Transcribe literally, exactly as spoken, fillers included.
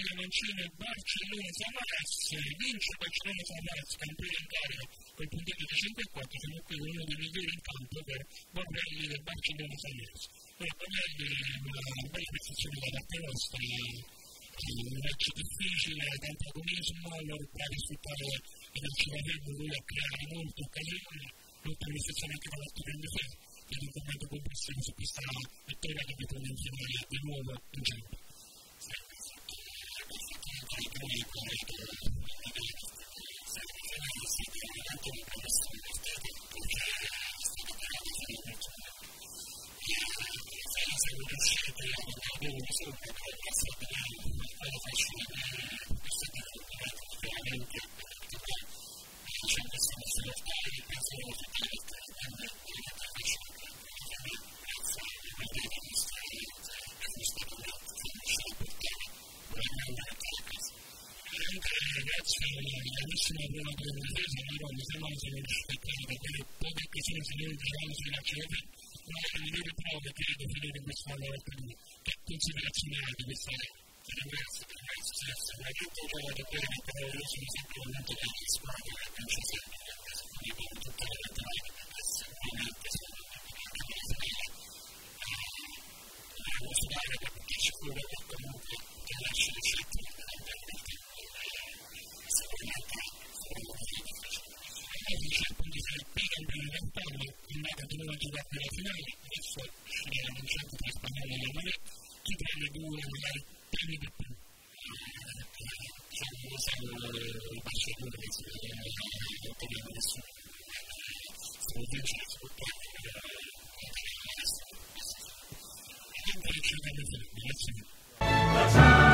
Italia Mancini, Barcellona Samaras, vince Barcellona Samaras, campione in carica col punteggio di cinque a quattro, siamo qui con uno dei migliori in campo per Borrelli del Barcellona Samaras. Ora Borrelli è una bella prestazione da parte nostra, un match difficile, tanto agonismo, loro bravi a sfruttare i calci da tempo, lui a creare molte occasioni, molte prestazioni anche da parte del difesa, quindi un commento complessivo su questa vittoria che vi pone insieme di nuovo in campo. Grazie all'amissima prima della difesa, però mi sembra che siamo riusciti a prendere delle poche occasioni signori di grande sfilacciate, una delle migliori prove che devo finire questa volta di considerazione di questa ringrazio, ringrazio sicuramente ho trovato bene, però io sono sempre convinto che la squadra non ci sia quindi con tutte le laterali che sicuramente sono anche per la devo sudare perché ci fuori che comunque che lascia le scelte quindi se il Pigan per il vent'anni è andata di nuovo a giocare per la finale, adesso scegliere vincente tra Spagnolo e Lemare, chi tra le due magari primi di più. Diciamo, lo sanno i Barcellona che si non teniamo nessuno. Se lo vincere si può prendere, non teniamo nessuno. E niente, ci vediamo sempre, grazie mille.